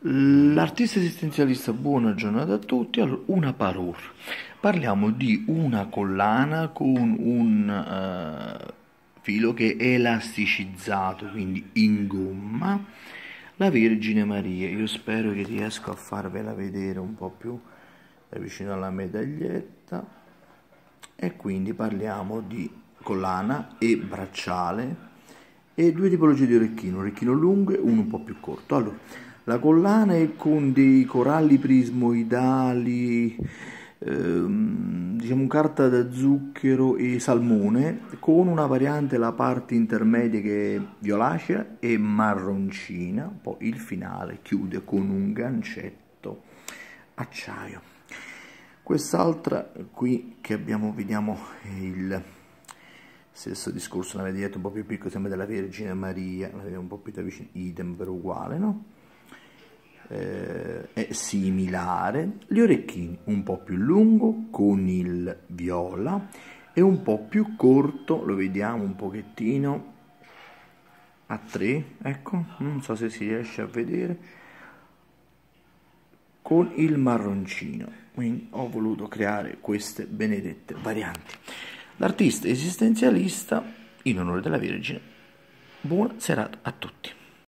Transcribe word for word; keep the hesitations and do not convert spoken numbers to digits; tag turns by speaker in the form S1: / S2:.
S1: L'artista esistenzialista, buona giornata a tutti. Allora, una parure. Parliamo di una collana con un eh, filo che è elasticizzato, quindi in gomma, la Vergine Maria. Io spero che riesco a farvela vedere un po' più da vicino alla medaglietta. E quindi parliamo di collana e bracciale e due tipologie di orecchino, un orecchino lungo e uno un po' più corto. Allora, la collana è con dei coralli prismoidali, ehm, diciamo carta da zucchero e salmone, con una variante, la parte intermedia che è violacea e marroncina, poi il finale chiude con un gancetto acciaio. Quest'altra qui che abbiamo, vediamo il stesso discorso, la vedete un po' più piccola, sembra della Vergine Maria, la vedete un po' più da vicino, idem però uguale, no? Eh, è similare. Gli orecchini un po' più lungo con il viola e un po' più corto, lo vediamo un pochettino a tre, ecco, non so se si riesce a vedere, con il marroncino. Quindi ho voluto creare queste benedette varianti. L'artista esistenzialista in onore della Vergine. Buona serata a tutti.